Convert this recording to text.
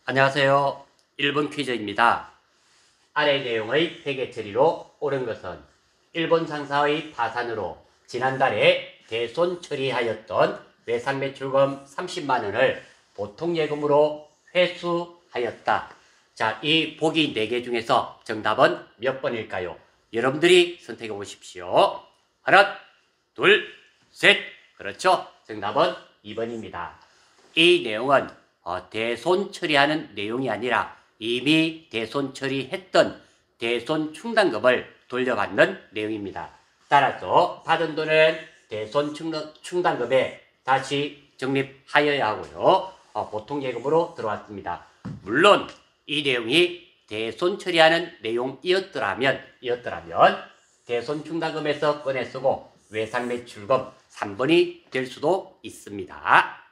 안녕하세요. 1번 퀴즈입니다. 아래 내용의 회계 처리로 옳은 것은 일본 상사의 파산으로 지난달에 대손 처리하였던 외상매출금 30만 원을 보통예금으로 회수하였다. 자, 이 보기 4개 중에서 정답은 몇 번일까요? 여러분들이 선택해 보십시오. 하나, 둘, 셋. 그렇죠. 정답은 2번입니다. 이 내용은 대손 처리하는 내용이 아니라 이미 대손 처리했던 대손 충당금을 돌려받는 내용입니다. 따라서 받은 돈은 대손 충당금에 다시 적립하여야 하고요. 보통예금으로 들어왔습니다. 물론 이 내용이 대손 처리하는 내용이었더라면 대손 충당금에서 꺼내 쓰고 외상매출금 3번이 될 수도 있습니다.